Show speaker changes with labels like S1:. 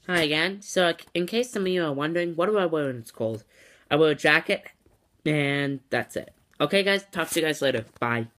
S1: Hi again. So, in case some of you are wondering, what do I wear when it's cold? I wear a jacket, and that's it. Okay, guys, talk to you guys later. Bye.